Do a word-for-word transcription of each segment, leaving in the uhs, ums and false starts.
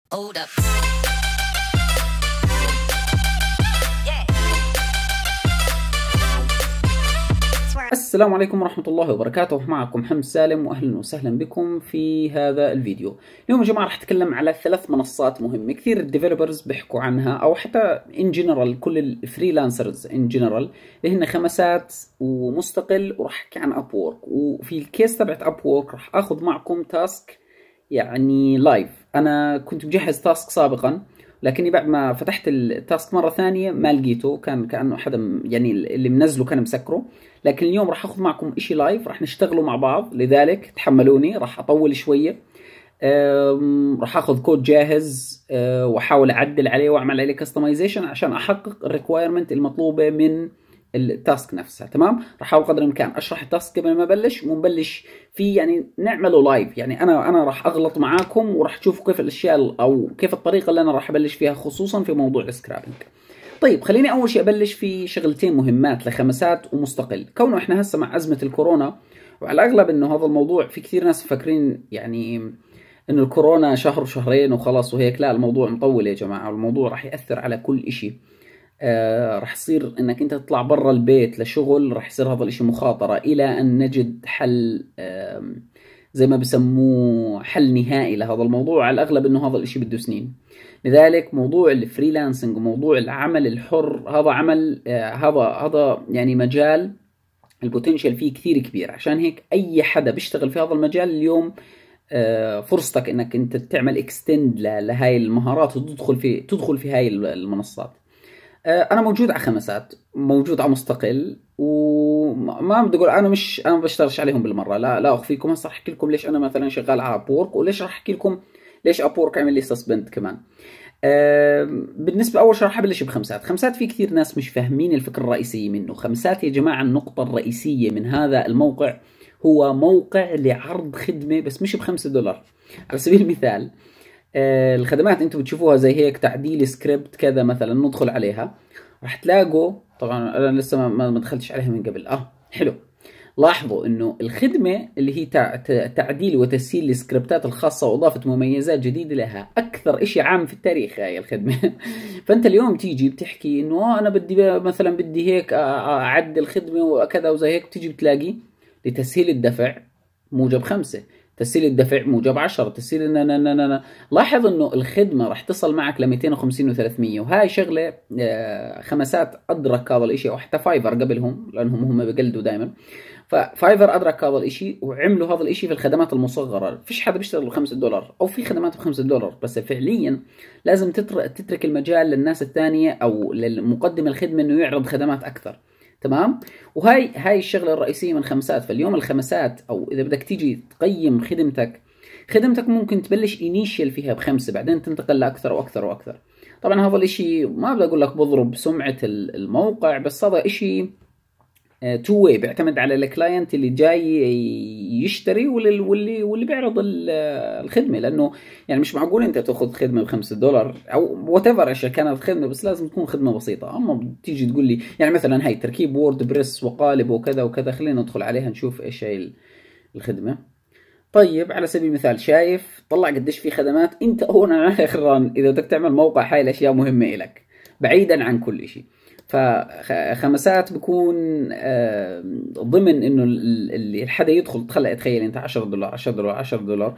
Hold up. السلام عليكم ورحمة الله وبركاته. معكم حمد سالم وأهلا وسهلا بكم في هذا الفيديو. اليوم يا جماعة راح أتكلم على ثلاث منصات مهمة كثير الديفلوبرز بيحكوا عنها، أو حتى إن جنرال كل الفريلانسرز إن جنرال اللي هن خمسات ومستقل، وراح أحكي عن أب وورك. وفي الكيس تبعت أب وورك راح أخذ معكم تاسك يعني لايف. أنا كنت مجهز تاسك سابقا، لكني بعد ما فتحت التاسك مرة ثانية ما لقيته، كان كأنه حدا يعني اللي منزله كان مسكره. لكن اليوم راح اخذ معكم اشي لايف، راح نشتغله مع بعض، لذلك تحملوني راح اطول شوية. راح اخذ كود جاهز أه واحاول اعدل عليه واعمل عليه كستمايزيشن عشان احقق الريكوايرمنت المطلوبة من التاسك نفسها. تمام، راح احاول قدر الامكان اشرح التاسك قبل ما ابلش، ونبلش فيه يعني نعمله لايف. يعني انا انا راح اغلط معاكم وراح تشوفوا كيف الاشياء او كيف الطريقة اللي انا راح ابلش فيها، خصوصا في موضوع السكرابينج. طيب خليني أول شيء أبلش في شغلتين مهمات لخمسات ومستقل. كونه إحنا هسه مع أزمة الكورونا، وعلى الأغلب إنه هذا الموضوع في كثير ناس فاكرين يعني إنه الكورونا شهر شهرين وخلاص وهيك. لا، الموضوع مطول يا جماعة، والموضوع راح يأثر على كل إشي. آه راح يصير إنك أنت تطلع برا البيت لشغل، راح يصير هذا الإشي مخاطرة إلى أن نجد حل آه زي ما بسموه حل نهائي لهذا الموضوع. على الأغلب إنه هذا الإشي بده سنين. لذلك موضوع الفريلانسنج وموضوع العمل الحر هذا عمل آه هذا هذا يعني مجال البوتنشال فيه كثير كبير. عشان هيك أي حدا بيشتغل في هذا المجال اليوم آه فرصتك إنك أنت تعمل اكستند لهاي المهارات وتدخل في تدخل في هاي المنصات. آه أنا موجود على خمسات، موجود على مستقل، وما بدي اقول انا مش انا ما بشتغلش عليهم بالمره، لا لا اخفيكم. هسه راح احكي لكم ليش انا مثلا شغال على ابورك، وليش راح احكي لكم ليش ابورك عمل لي سسبند كمان. أه بالنسبه اول شيء راح ابلش بخمسات. خمسات في كثير ناس مش فاهمين الفكره الرئيسيه منه. خمسات يا جماعه النقطه الرئيسيه من هذا الموقع هو موقع لعرض خدمه، بس مش بخمسة دولار. على سبيل المثال أه الخدمات انتم بتشوفوها زي هيك تعديل سكريبت كذا مثلا، ندخل عليها راح تلاقوا، طبعا انا لسه ما ما دخلتش عليها من قبل. اه حلو، لاحظوا انه الخدمه اللي هي تعديل وتسهيل السكريبتات الخاصه واضافه مميزات جديده لها، اكثر شيء عام في التاريخ هاي الخدمه. فانت اليوم تيجي بتحكي انه انا بدي مثلا بدي هيك اعدل خدمه وكذا وزي هيك، بتيجي بتلاقي لتسهيل الدفع موجب خمسة، تسهيل الدفع موجب عشرة، تسهيل نا نا نا نا. لاحظ انه الخدمه راح تصل معك ل مئتين وخمسين و300، وهاي شغله خمسات ادرك هذا الاشي، او حتى فايفر قبلهم لانهم هم بقلدوا دائما. ففايفر ادرك هذا الاشي وعملوا هذا الاشي في الخدمات المصغره. فيش حدا بيشتغل ب خمسة دولار، او في خدمات ب خمسة دولار، بس فعليا لازم تترك المجال للناس الثانيه او للمقدم الخدمه انه يعرض خدمات اكثر. تمام، وهاي هاي الشغله الرئيسيه من خمسات. فاليوم الخمسات، او اذا بدك تيجي تقيم خدمتك خدمتك ممكن تبلش انيشيال فيها بخمسه، بعدين تنتقل لاكثر واكثر واكثر. طبعا هذا الاشي ما بدي اقول لك بضرب سمعه الموقع، بس هذا اشي تو واي، بيعتمد على الكلاينت اللي جاي يشتري واللي واللي واللي بيعرض الخدمه. لانه يعني مش معقول انت تاخذ خدمه بخمسة دولار او وات ايفر ايش كانت خدمه، بس لازم تكون خدمه بسيطه. اما بتيجي تقول لي يعني مثلا هاي تركيب وورد بريس وقالب وكذا وكذا، خلينا ندخل عليها نشوف ايش هي الخدمه. طيب على سبيل المثال، شايف طلع قديش في خدمات. انت هون على اخران اذا بدك تعمل موقع هاي الاشياء مهمه لك بعيدا عن كل شيء. فخمسات بكون ضمن انه اللي حدا يدخل تخلى تخيل انت عشرة دولار عشرة دولار عشرة دولار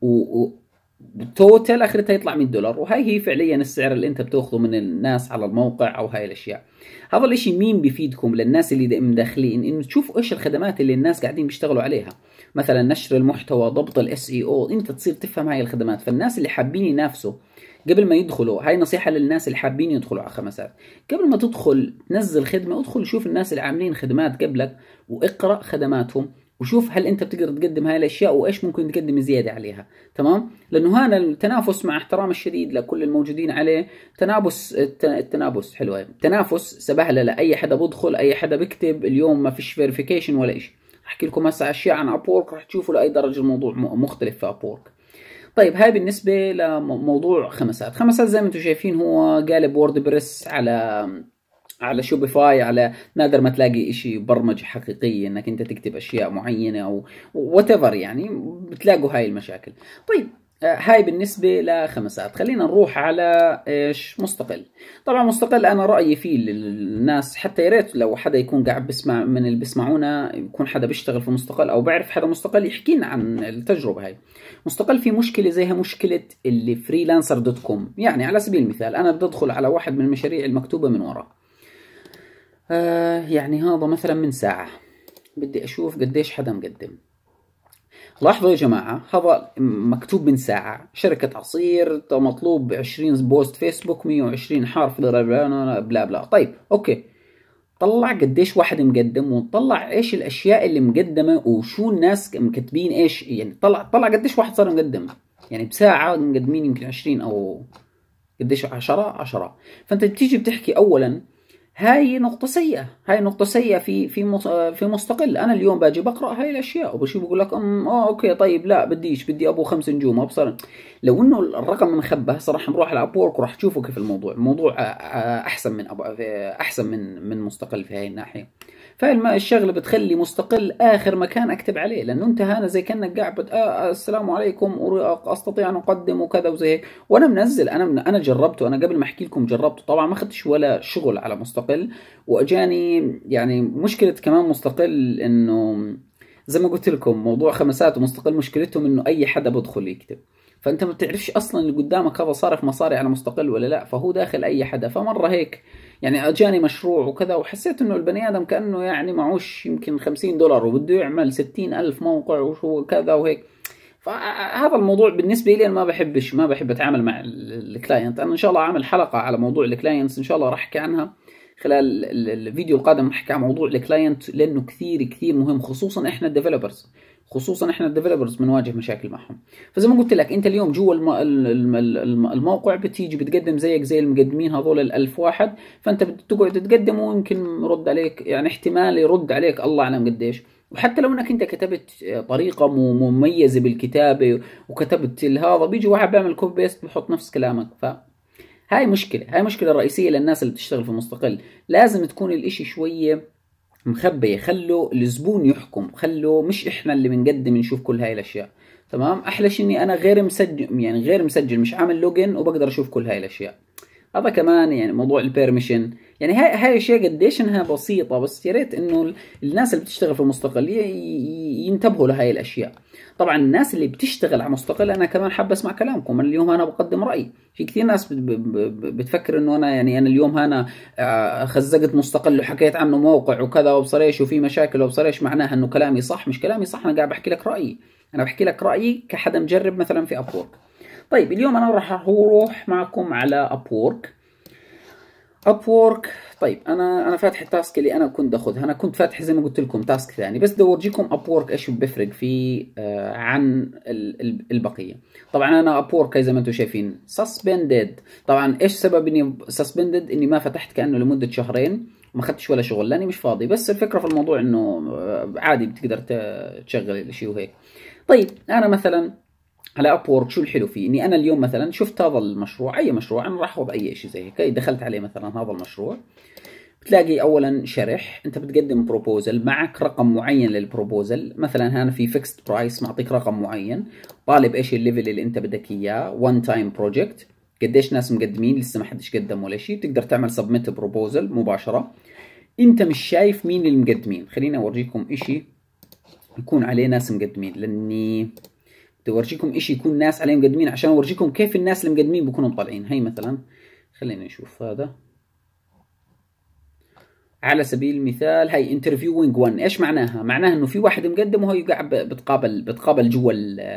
وتوتال اخرتها يطلع مية دولار، وهي هي فعليا السعر اللي انت بتاخذه من الناس على الموقع او هاي الاشياء. هذا الاشي مين بيفيدكم للناس اللي مداخلين، انه تشوفوا ايش الخدمات اللي الناس قاعدين بيشتغلوا عليها. مثلا نشر المحتوى، ضبط الاس اي او، انت تصير تفهم هاي الخدمات. فالناس اللي حابين ينافسوا قبل ما يدخلوا، هاي نصيحة للناس اللي حابين يدخلوا على خمسات، قبل ما تدخل تنزل خدمة ادخل شوف الناس اللي عاملين خدمات قبلك واقرأ خدماتهم، وشوف هل انت بتقدر تقدم هاي الاشياء وايش ممكن تقدم زيادة عليها. تمام، لانه هذا التنافس مع احترام الشديد لكل الموجودين عليه، تنافس التنافس حلوة، التنافس سبهلة لاي حدا بدخل، اي حدا بكتب. اليوم ما فيش فيريفيكيشن ولا شيء. احكي لكم هسه اشياء عن ابورك راح تشوفوا لاي درجة الموضوع مختلف في ابورك. طيب هاي بالنسبة لموضوع خمسات. خمسات زي ما انتم شايفين هو قالب وورد بريس على على شوبيفاي، على نادر ما تلاقي اشي برمجة حقيقية انك انت تكتب اشياء معينة او وات ايفر، يعني بتلاقوا هاي المشاكل. طيب هاي بالنسبة لخمسات. خلينا نروح على ايش مستقل. طبعا مستقل انا رأيي فيه للناس، حتى يا ريت لو حدا يكون قاعد بسمع من اللي بيسمعونا يكون حدا بيشتغل في مستقل او بعرف حدا مستقل يحكي لنا عن التجربة هاي. مستقل في مشكلة زيها مشكلة اللي فريلانسر دوت كوم. يعني على سبيل المثال انا بدي ادخل على واحد من المشاريع المكتوبة من ورا، آه يعني هذا مثلا من ساعة بدي اشوف قديش حدا مقدم. لاحظوا يا جماعة هذا مكتوب من ساعة، شركة عصير مطلوب عشرين بوست فيسبوك مية وعشرين حرف بلا بلا بلا, بلا. طيب اوكي، طلع قديش واحد مقدم وطلع ايش الاشياء اللي مقدمة وشو الناس مكتبين ايش، يعني طلع طلع قديش واحد صار مقدم. يعني بساعة مقدمين يمكن عشرين او قديش، عشرة عشرة. فانت بتيجي بتحكي اولا هاي نقطة سيئة، هاي نقطة سيئة في في في مستقل. أنا اليوم باجي بقرأ هاي الأشياء وبشوف بقول لك أم آه أوكي طيب لا بديش، بدي أبو خمس نجوم أبصر. لو إنه الرقم منخبه صراحة نروح على أبورك وراح تشوفوا كيف الموضوع. الموضوع أحسن من أبو أحسن من من مستقل في هاي الناحية. فالشغله بتخلي مستقل اخر مكان اكتب عليه، لانه انت هنا زي كانك قاعد بت... آه السلام عليكم استطيع ان اقدم وكذا وزي هيك. وانا منزل، انا من... انا جربته، انا قبل ما احكي لكم جربته. طبعا ما اخذتش ولا شغل على مستقل، واجاني يعني مشكله كمان مستقل انه زي ما قلت لكم موضوع خمسات ومستقل مشكلتهم انه اي حدا بدخل يكتب، فانت ما بتعرفش اصلا اللي قدامك هذا صارف مصاري على مستقل ولا لا، فهو داخل اي حدا. فمره هيك يعني اجاني مشروع وكذا وحسيت انه البني ادم كانه يعني معوش يمكن خمسين دولار وبده يعمل ستين الف موقع وشو كذا وهيك. فهذا الموضوع بالنسبه لي انا ما بحبش، ما بحب اتعامل مع الكلاينت. انا ان شاء الله عامل حلقه على موضوع الكلاينتس ان شاء الله راح احكي عنها خلال الفيديو القادم. راح احكي عن موضوع الكلاينت لانه كثير كثير مهم، خصوصا احنا الديفلوبرز، خصوصا احنا الديفلوبرز بنواجه مشاكل معهم. فزي ما قلت لك انت اليوم جوا الموقع بتيجي بتقدم زيك زي المقدمين هذول الألف واحد، فانت بتقعد تقدم ويمكن يرد عليك، يعني احتمال يرد عليك الله اعلم قديش. وحتى لو انك انت كتبت طريقه مميزه بالكتابه وكتبت هذا، بيجي واحد بيعمل كوبي بيست بحط نفس كلامك. ف هاي مشكله، هاي مشكله رئيسيه للناس اللي بتشتغل في المستقل. لازم تكون الاشي شويه مخبية، خلوا الزبون يحكم، خلوا مش احنا اللي بنقدم نشوف كل هاي الاشياء. تمام. احلى شيء اني انا غير مسجل، يعني غير مسجل مش عامل لوجن وبقدر اشوف كل هاي الاشياء. هذا كمان يعني موضوع البيرميشن، يعني هاي هاي الاشياء قديش انها بسيطه، بس يا ريت انه الناس اللي بتشتغل في المستقل ينتبهوا لهاي الاشياء. طبعا الناس اللي بتشتغل على مستقل انا كمان حابه اسمع كلامكم. أنا اليوم انا بقدم رايي، في كثير ناس بتفكر انه انا يعني انا اليوم انا خزقت مستقل وحكيت عنه موقع وكذا وبصر ايش وفي مشاكل وبصر ايش، معناها انه كلامي صح. مش كلامي صح، انا قاعد بحكي لك رايي، انا بحكي لك رايي كحدا مجرب مثلا في ابورك. طيب اليوم انا راح اروح معكم على ابورك. ابورك طيب انا انا فاتح التاسك اللي انا كنت اخذها، انا كنت فاتح زي ما قلت لكم تاسك ثاني، بس بدي اورجيكم ابورك ايش بيفرق فيه آه عن البقيه. طبعا انا ابورك زي ما انتم شايفين سسبندد. طبعا ايش سبب اني سسبندد؟ اني ما فتحت كانه لمده شهرين وما اخذتش ولا شغل لاني مش فاضي. بس الفكره في الموضوع انه عادي بتقدر تشغل الشيء وهيك. طيب انا مثلا على ابورك شو الحلو فيه؟ اني انا اليوم مثلا شفت هذا المشروع، اي مشروع انا راح اخذ اي شيء زي هيك، دخلت عليه مثلا هذا المشروع، بتلاقي اولا شرح، انت بتقدم بروبوزل، معك رقم معين للبروبوزل. مثلا هنا في فيكست برايس معطيك رقم معين، طالب ايش الليفل اللي انت بدك اياه، وان تايم بروجكت، قديش ناس مقدمين لسه ما حدش قدم ولا شيء، بتقدر تعمل سبميت بروبوزل مباشره. انت مش شايف مين المقدمين. خليني اورجيكم اشي يكون عليه ناس مقدمين، لاني بدي اورجيكم اشي يكون ناس عليه مقدمين عشان اورجيكم كيف الناس اللي مقدمين بيكونوا مطلعين. هي مثلا خلينا نشوف هذا على سبيل المثال، هي انترفيوينج واحد. ايش معناها؟ معناها انه في واحد مقدم وهي قاعد بتقابل بتقابل جوا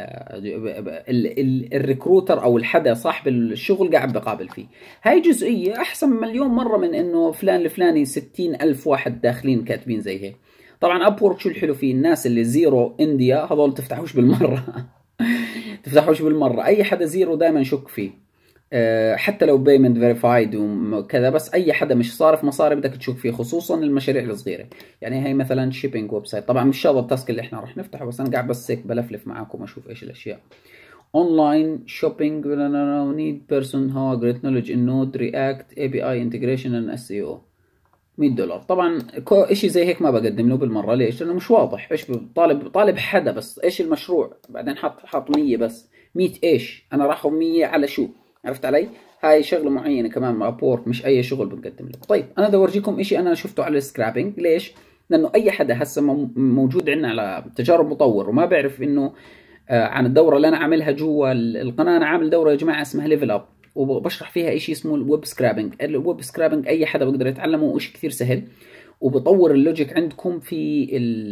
الريكروتر او الحدا صاحب الشغل قاعد بقابل فيه. هاي جزئيه احسن مليون مره من انه فلان الفلاني ستين الف واحد داخلين كاتبين زي هيك. طبعا ابورك شو الحلو فيه؟ الناس اللي زيرو انديا هذول تفتحوش بالمره تفتحوش بالمره. اي حدا زيرو دائما شك فيه، أه حتى لو بيمنت فيريفايد وكذا، بس اي حدا مش صارف مصاري بدك تشك فيه، خصوصا المشاريع الصغيره. يعني هي مثلا شيبينج ويب سايت، طبعا مش هذا التاسك اللي احنا راح نفتحه، بس انا قاعد بس هيك بلفلف معاكم اشوف ايش الاشياء. اونلاين شوبينج نيد بيرسون هو جريت نولج ان نود رياكت اي بي اي انتجريشن ان اس اي او مية دولار. طبعا شيء زي هيك ما بقدم له بالمره. ليش؟ لانه مش واضح ايش طالب طالب حدا، بس ايش المشروع؟ بعدين حط حط مية بس مية ايش؟ انا راح اخذ مية على شو؟ عرفت علي؟ هاي شغله معينه كمان مع ابورك، مش اي شغل بنقدم لك. طيب انا بدي اورجيكم شيء انا شفته على السكرابينج. ليش؟ لانه اي حدا هسه موجود عندنا على تجارب مطور وما بيعرف انه آه عن الدوره اللي انا عاملها جوا القناه. انا عامل دوره يا جماعه اسمها ليفل اب، وبشرح فيها شيء اسمه الويب سكرابينج. الويب سكرابينج اي حدا بيقدر يتعلمه، وشيء كثير سهل، وبطور اللوجيك عندكم في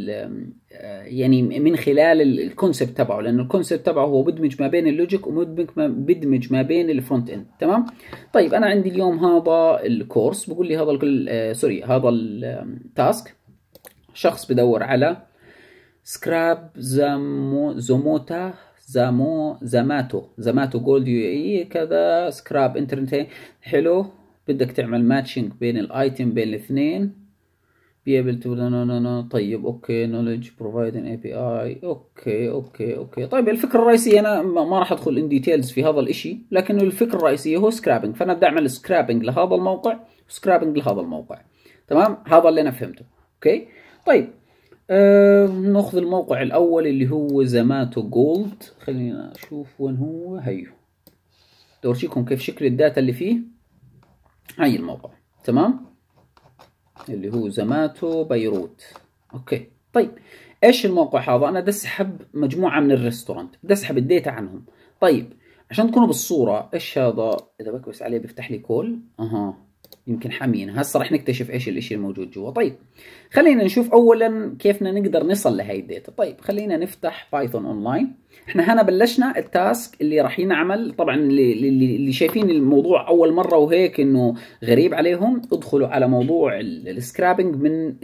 يعني من خلال الكونسبت تبعه، لانه الكونسبت تبعه هو بدمج ما بين اللوجيك وبدمج ما بدمج ما بين الفرونت اند. تمام. طيب انا عندي اليوم هذا الكورس بقول لي هذا الكل آه سوري هذا التاسك. شخص بدور على سكراب زامو زوموتا زامو زاماتو زاماتو جولد يو اي كذا سكراب انترنت. حلو. بدك تعمل ماتشنج بين الايتم بين الاثنين. be able to no no no no. طيب اوكي knowledge providing اي بي اي. اوكي اوكي اوكي. طيب الفكره الرئيسيه انا ما راح ادخل ان ديتيلز في هذا الاشي، لكن الفكره الرئيسيه هو سكرابنج. فانا بدي اعمل سكرابنج لهذا الموقع وسكرابنج لهذا الموقع. تمام. هذا اللي انا فهمته. اوكي. طيب آه ناخذ الموقع الاول اللي هو زاماتو جولد. خلينا اشوف وين هو. هيو اورجيكم كيف شكل الداتا اللي فيه. هاي الموقع. تمام. اللي هو زاماتو بيروت. اوكي. طيب ايش الموقع هذا؟ انا بدي اسحب مجموعه من الريستورانت، بدي اسحب الداتا عنهم. طيب عشان تكونوا بالصوره، ايش هذا؟ اذا بكبس عليه بيفتح لي كول. اها يمكن حامين. هسه رح نكتشف ايش الاشي الموجود جوا. طيب خلينا نشوف اولا كيف نقدر نصل لهي الداتا. طيب خلينا نفتح بايثون اونلاين. احنا هنا بلشنا التاسك اللي راح ينعمل. طبعا اللي, اللي, اللي شايفين الموضوع اول مره وهيك انه غريب عليهم، ادخلوا على موضوع السكرابنج من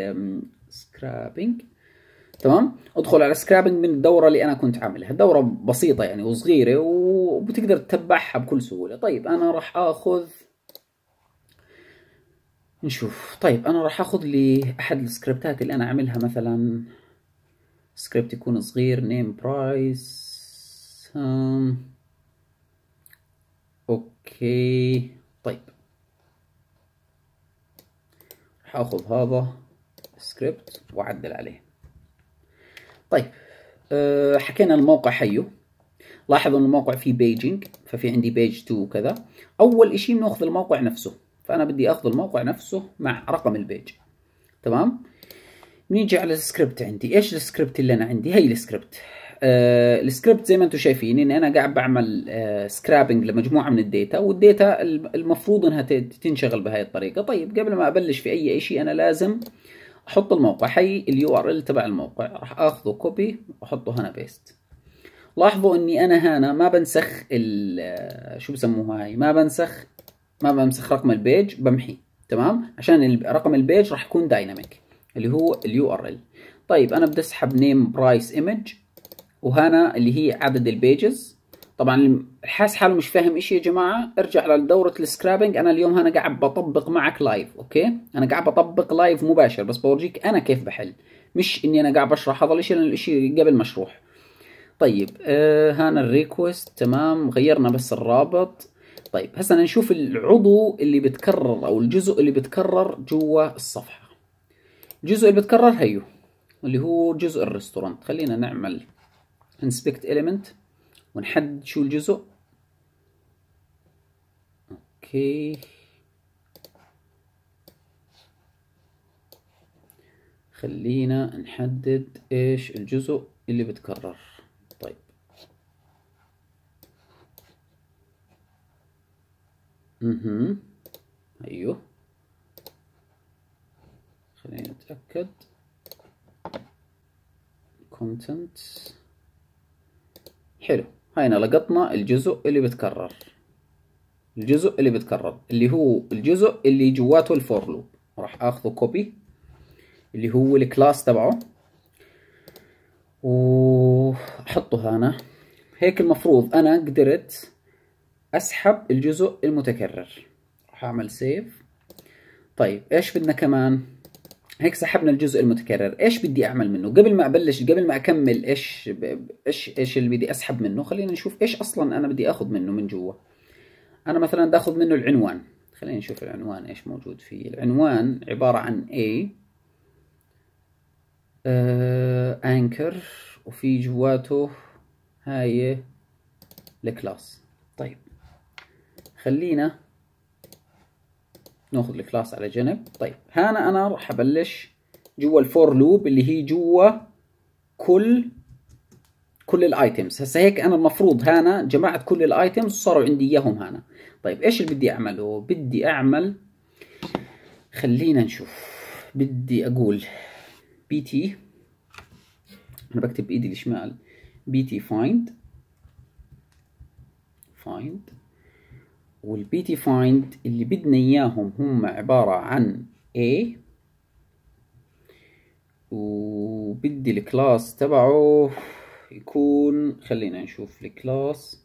السكرابنج. تمام. ادخل على سكرابنج من الدوره اللي انا كنت عاملها. الدوره بسيطه يعني وصغيره وبتقدر تتبعها بكل سهوله. طيب انا راح اخذ نشوف. طيب انا راح اخذ لي احد السكريبتات اللي انا عاملها، مثلا سكريبت يكون صغير نيم برايس. اوكي. طيب راح اخذ هذا السكريبت واعدل عليه. طيب أه حكينا الموقع حيه. لاحظوا ان الموقع فيه بيجنج، ففي عندي بيج تو وكذا. اول اشي بناخذ الموقع نفسه، فانا بدي اخذ الموقع نفسه مع رقم البيج. تمام. نيجي على السكريبت عندي. ايش السكريبت اللي انا عندي؟ هي السكريبت. آه السكريبت زي ما انتم شايفين اني انا قاعد بعمل آه سكرابنج لمجموعه من الداتا، والداتا المفروض انها تنشغل بهاي الطريقه. طيب قبل ما ابلش في اي شيء انا لازم احط الموقع. هي اليو ار ال تبع الموقع، راح اخذه كوبي واحطه هنا بيست. لاحظوا اني انا هنا ما بنسخ شو بسموها هاي، ما بنسخ ما بمسخ رقم البيج، بمحي. تمام. عشان رقم البيج راح يكون دايناميك اللي هو اليو ار ال. طيب انا بدي اسحب نيم برايس ايمج، وهنا اللي هي عدد البيجز. طبعا اللي حاس حاله مش فاهم اشي يا جماعه، ارجع لدوره السكرابنج. انا اليوم هنا قاعد بطبق معك لايف. اوكي. انا قاعد بطبق لايف مباشر، بس بورجيك انا كيف بحل، مش اني انا قاعد بشرح هذا الاشي لان الاشي قبل مشروح. طيب آه هنا الريكوست. تمام. غيرنا بس الرابط. طيب هسه نشوف العضو اللي بتكرر او الجزء اللي بتكرر جوا الصفحه. الجزء اللي بتكرر هيو اللي هو جزء الريستورانت. خلينا نعمل inspect element ونحدد شو الجزء. اوكي. خلينا نحدد ايش الجزء اللي بتكرر. طيب اها ايوه خلينا نتأكد. content. حلو. هينا لقطنا الجزء اللي بتكرر. الجزء اللي بتكرر اللي هو الجزء اللي جواته الفور لوب. راح اخذه كوبي اللي هو الكلاس تبعه واحطه هنا. هيك المفروض انا قدرت اسحب الجزء المتكرر. راح اعمل سيف. طيب ايش بدنا كمان؟ هيك سحبنا الجزء المتكرر. ايش بدي اعمل منه قبل ما ابلش، قبل ما اكمل ايش ايش ايش اللي بدي اسحب منه؟ خلينا نشوف ايش اصلا انا بدي اخذ منه من جوا. انا مثلا بدي اخذ منه العنوان. خلينا نشوف العنوان ايش موجود فيه. العنوان عبارة عن A انكر، وفي جواته هاي الكلاس. طيب خلينا ناخذ الكلاس على جنب. طيب هنا انا راح ابلش جوا الفور لوب اللي هي جوا كل كل الايتمز. هسه هيك انا المفروض هنا جمعت كل الايتمز وصاروا عندي اياهم هنا. طيب ايش اللي بدي اعمله؟ بدي اعمل، خلينا نشوف، بدي اقول بي تي، انا بكتب بايدي الشمال، بي تي find find، والبي تي find اللي بدنا اياهم هم عبارة عن A، وبدي الكلاس تبعه يكون، خلينا نشوف الكلاس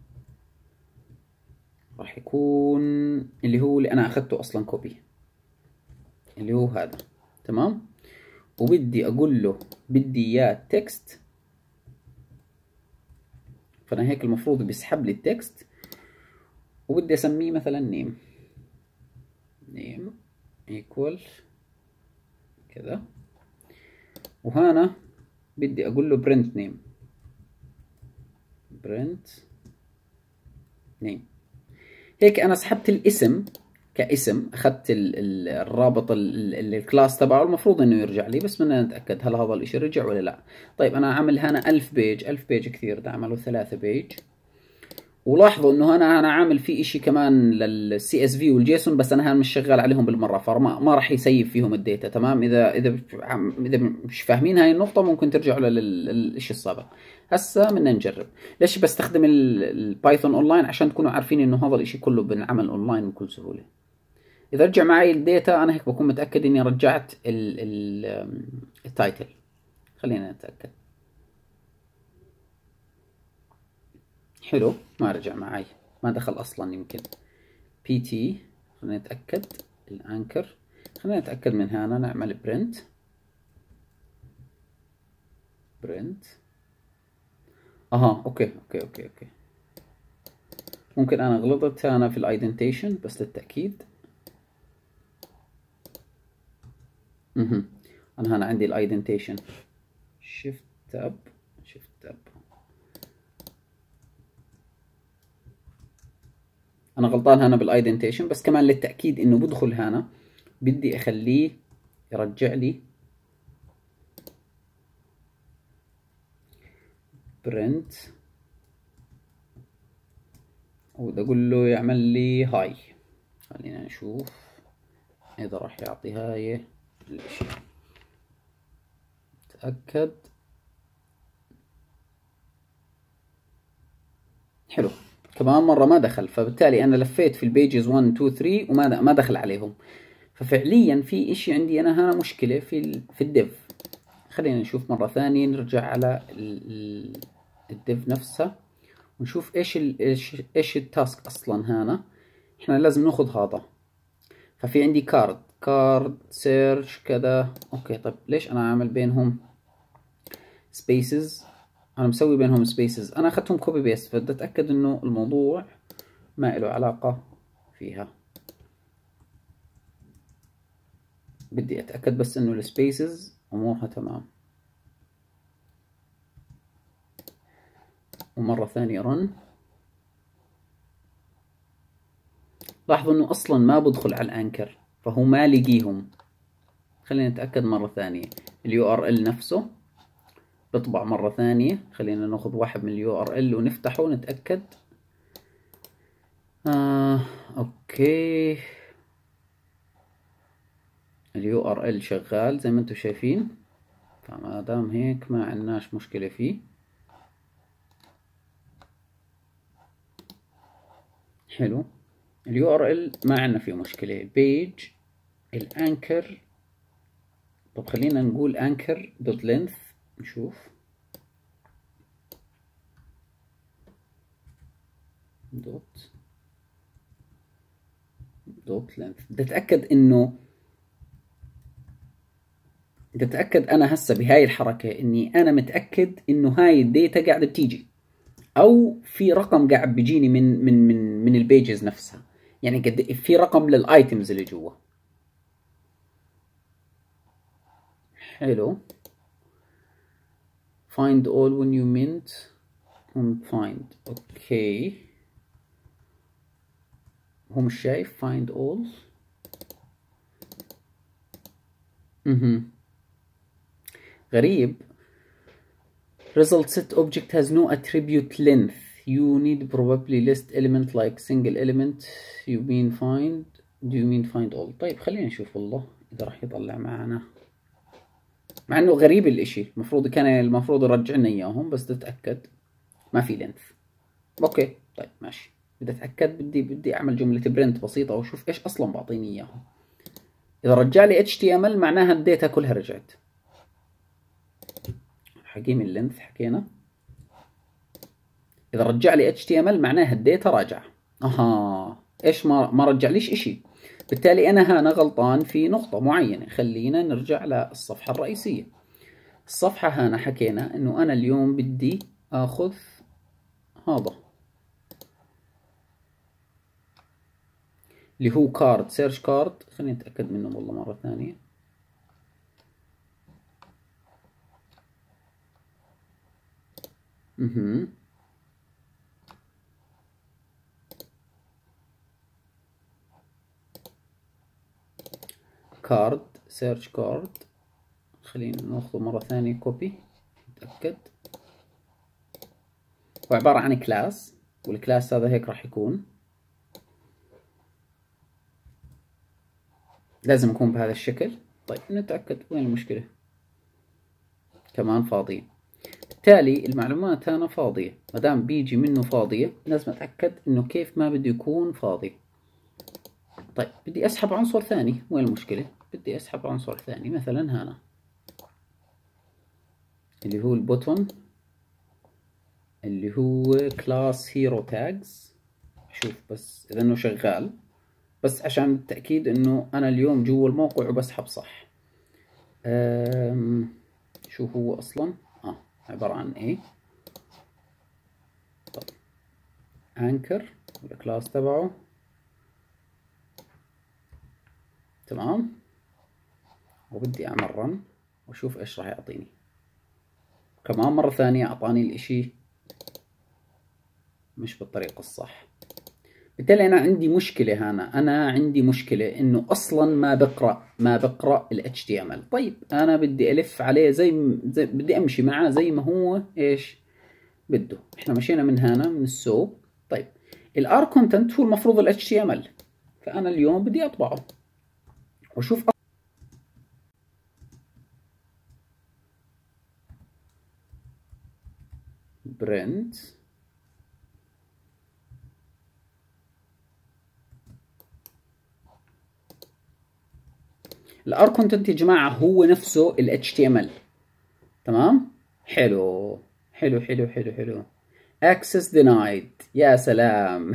راح يكون اللي هو اللي انا اخذته اصلا كوبي، اللي هو هذا. تمام. وبدي اقول له بدي اياه تكست، فانا هيك المفروض بيسحب لي التكست، وبدي اسميه مثلا نيم نيم ايكوال كذا، وهنا بدي اقول له برنت نيم برنت نيم. هيك انا سحبت الاسم كاسم، اخذت الرابط الكلاس تبعه، المفروض انه يرجع لي، بس بدنا نتاكد هل هذا الاشي رجع ولا لا. طيب انا عامل هنا ألف بيج، ألف بيج كثير، بدي اعمله ثلاثة بيج. ولاحظوا انه انا انا عامل فيه اشي كمان للسي اس في والجيسون، بس انا هان مش شغال عليهم بالمره، فما ما راح يسيب فيهم الداتا. تمام. اذا اذا اذا مش فاهمين هاي النقطه ممكن ترجعوا للشيء السابق. هسه بدنا نجرب. ليش بستخدم البايثون اونلاين؟ عشان تكونوا عارفين انه هذا الاشي كله بنعمل اونلاين بكل سهوله. اذا رجع معي الداتا انا هيك بكون متاكد اني رجعت التايتل. خلينا نتاكد. حلو، ما رجع معي، ما دخل اصلا. يمكن بي تي، خلينا نتاكد الانكر، خلينا نتاكد من هنا، نعمل برنت برنت اها اوكي اوكي اوكي اوكي. ممكن انا غلطت هنا في الايدنتيشن، بس للتاكيد. اها انا هنا عندي الايدنتيشن، شيفت تاب شيفت تاب. انا غلطان هنا بالايدنتيشن، بس كمان للتاكيد انه بدخل هنا بدي اخليه يرجع لي برنت، وبدي اقول له يعمل لي هاي. خلينا نشوف اذا راح يعطي هاي الاشي. تاكد. حلو، كمان مرة ما دخل، فبالتالي أنا لفيت في البيجز واحد اثنين ثلاثة وما ما دخل عليهم. ففعليا في إشي عندي أنا هنا مشكلة في ال في الديف. خلينا نشوف مرة ثانية، نرجع على الديف نفسها ونشوف إيش ال إيش إيش التاسك أصلا. هنا إحنا لازم ناخذ هذا، ففي عندي كارد كارد سيرش كذا. أوكي طيب ليش أنا عامل بينهم سبيسز؟ انا مسوي بينهم سبيسز، انا اخذتهم كوبي بيست، فبدي اتاكد انه الموضوع ما له علاقه فيها. بدي اتاكد بس انه السبيسز امورها تمام. ومره ثانيه رن. لاحظوا انه اصلا ما بدخل على الانكر، فهو ما لقيهم. خلينا نتاكد مره ثانيه. اليو ار ال نفسه بطبع مره ثانيه. خلينا ناخذ واحد من اليو ار ال ونفتحه ونتاكد. آه، اوكي، اليو ار ال شغال زي ما انتم شايفين، فما دام هيك ما عندناش مشكلة فيه. حلو، اليو ار ال ما عندنا فيه مشكلة. البيج الانكر، طب خلينا نقول انكر دوت لينث، نشوف دوت دوت لينث. بدي اتاكد انه بدي اتاكد انا هسه بهاي الحركة اني انا متاكد انه هاي الداتا قاعدة بتيجي، او في رقم قاعد بيجيني من من من من البيجز نفسها، يعني قد في رقم للايتمز اللي جوا. حلو، find all when you mint هون find. اوكي هو مش شايف find all. اها غريب. result set object has no attribute length. You need probably list element like single element. You mean find. Do you mean find all. طيب خلينا نشوف والله إذا راح يطلع معنا، مع إنه غريب الإشي. المفروض كان المفروض يرجع لنا إياهم، بس تتأكد ما في length. أوكي طيب ماشي. بدي أتأكد، بدي بدي أعمل جملة برنت بسيطة وأشوف إيش أصلا بعطيني إياهم. إذا رجع لي إتش تي إم إل معناها الداتا كلها رجعت. حقيم اللينث حكينا. إذا رجع لي إتش تي إم إل معناها الداتا راجع. أها إيش ما ما رجع ليش إشي. بالتالي أنا هنا غلطان في نقطة معينة. خلينا نرجع للصفحة الرئيسية. الصفحة هنا حكينا إنه أنا اليوم بدي آخذ هذا اللي هو كارد سيرش كارد. خلينا نتأكد منه والله مرة ثانية. اها كارد سيرش كارد. خلينا ناخذه مرة ثانية كوبي نتأكد. هو عبارة عن كلاس، والكلاس هذا هيك راح يكون، لازم يكون بهذا الشكل. طيب نتأكد وين المشكلة. كمان فاضية. بالتالي المعلومات هنا فاضية. مادام بيجي منه فاضية لازم أتأكد إنه كيف ما بده يكون فاضي. طيب بدي أسحب عنصر ثاني. وين المشكلة؟ بدي أسحب عنصر ثاني مثلا هنا اللي هو البوتون، اللي هو كلاس هيرو تاجز. أشوف بس إذا إنه شغال، بس عشان التأكيد إنه أنا اليوم جوا الموقع وبسحب صح. أم شو هو أصلا؟ آه عبارة عن إيه؟ طيب أنكر الكلاس تبعه. تمام. وبدي أعمل رن وأشوف إيش راح يعطيني. كمان مرة ثانية أعطاني الإشي مش بالطريقة الصح. بالتالي أنا عندي مشكلة هنا. أنا عندي مشكلة إنه أصلا ما بقرأ ما بقرأ ال إتش تي إم إل. طيب أنا بدي ألف عليه زي, زي بدي أمشي معاه زي ما هو إيش بده. إحنا مشينا من هنا من السوق. طيب الار كونتنت هو المفروض ال إتش تي إم إل، فأنا اليوم بدي أطبعه وأشوف برنت. الار كونتنت يا جماعه هو نفسه ال إتش تي إم إل. تمام. حلو حلو حلو حلو حلو. access denied. يا سلام.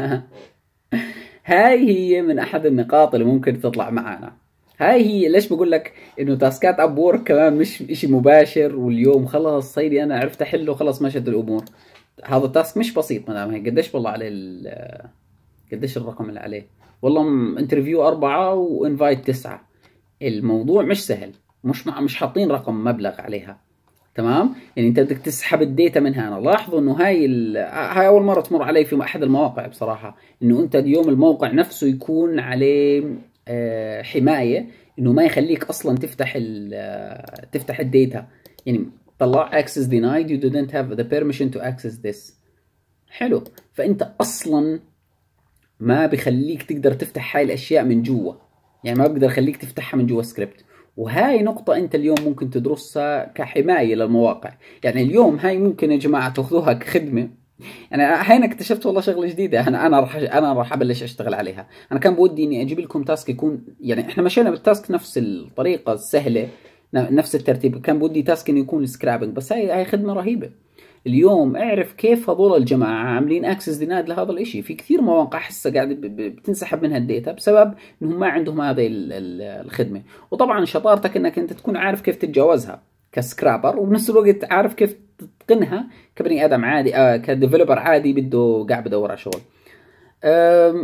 هاي هي من احد النقاط اللي ممكن تطلع معانا. هاي هي ليش بقول لك انه تاسكات اب وورك كمان مش اشي مباشر، واليوم خلاص صيدي انا عرفت احله خلاص مشت الامور. هذا التاسك مش بسيط. مدام هيك قديش والله عليه قديش الرقم اللي عليه؟ والله انترفيو أربعة وانفايت تسعة. الموضوع مش سهل. مش مع مش حاطين رقم مبلغ عليها. تمام. يعني انت بدك تسحب الداتا من هنا. لاحظوا انه هاي هاي اول مره تمر علي في احد المواقع بصراحه، انه انت اليوم الموقع نفسه يكون عليه آه حمايه انه ما يخليك اصلا تفتح ال تفتح الداتا. يعني طلع access denied you didn't have the permission to access this. حلو. فانت اصلا ما بخليك تقدر تفتح هاي الاشياء من جوا. يعني ما بقدر اخليك تفتحها من جوا سكريبت. وهاي نقطة انت اليوم ممكن تدرسها كحماية للمواقع. يعني اليوم هاي ممكن يا جماعة تاخذوها كخدمة. يعني هنا اكتشفت والله شغلة جديدة. انا انا راح انا راح ابلش اشتغل عليها. انا كان بودي اني اجيب لكم تاسك يكون، يعني احنا مشينا بالتاسك نفس الطريقة السهلة نفس الترتيب. كان بودي تاسك انه يكون سكرابنج، بس هاي هاي خدمة رهيبة. اليوم اعرف كيف هذول الجماعة عاملين اكسس دينايد لهذا الاشي. في كثير مواقع حسه قاعدة بتنسحب منها الداتا بسبب انهم ما عندهم هذه الخدمة. وطبعا شطارتك انك انت تكون عارف كيف تتجاوزها كسكرابر، وبنفس الوقت عارف كيف تتقنها كبني ادم عادي آه كديفلوبر عادي بده قاعد بدور على شغل.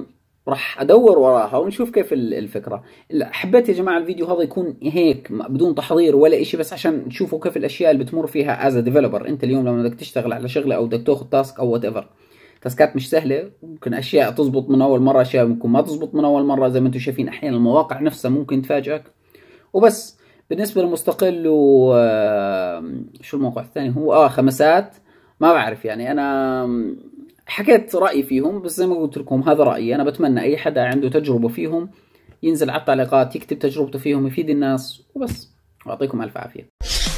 راح ادور وراها ونشوف كيف الفكره. حبيت يا جماعه الفيديو هذا يكون هيك بدون تحضير ولا شيء، بس عشان تشوفوا كيف الاشياء اللي بتمر فيها از ديفلوبر. انت اليوم لما بدك تشتغل على شغله او بدك تاخذ تاسك او وات ايفر، تاسكات مش سهله، ممكن اشياء تزبط من اول مره، اشياء ممكن ما تزبط من اول مره. زي ما انتم شايفين احيانا المواقع نفسها ممكن تفاجئك. وبس بالنسبه للمستقل و شو الموقع الثاني هو اه خمسات، ما بعرف يعني. انا حكيت رايي فيهم، بس زي ما قلت لكم هذا رايي. انا بتمنى اي حدا عنده تجربه فيهم ينزل على التعليقات يكتب تجربته فيهم، يفيد الناس وبس. واعطيكم الف عافيه.